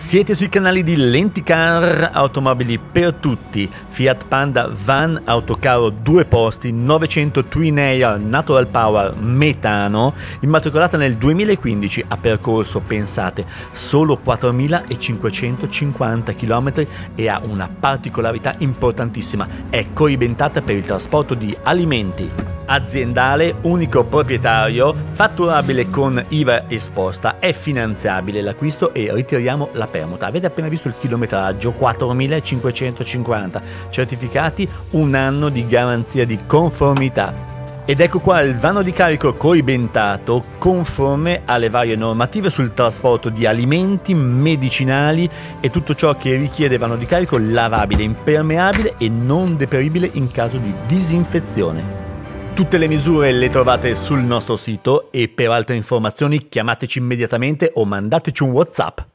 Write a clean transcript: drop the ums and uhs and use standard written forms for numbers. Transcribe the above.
Siete sui canali di Lenticar, automobili per tutti, Fiat Panda Van Autocarro 2 posti, 900 Twin Air Natural Power metano, immatricolata nel 2015, ha percorso, pensate, solo 4.550 km e ha una particolarità importantissima, è coibentata per il trasporto di alimenti. Aziendale, unico proprietario, fatturabile con IVA esposta, è finanziabile l'acquisto e ritiriamo la permuta. Avete appena visto il chilometraggio, 4.550, certificati, 1 anno di garanzia di conformità. Ed ecco qua il vano di carico coibentato, conforme alle varie normative sul trasporto di alimenti, medicinali e tutto ciò che richiede vano di carico lavabile, impermeabile e non deperibile in caso di disinfezione. Tutte le misure le trovate sul nostro sito e per altre informazioni chiamateci immediatamente o mandateci un WhatsApp.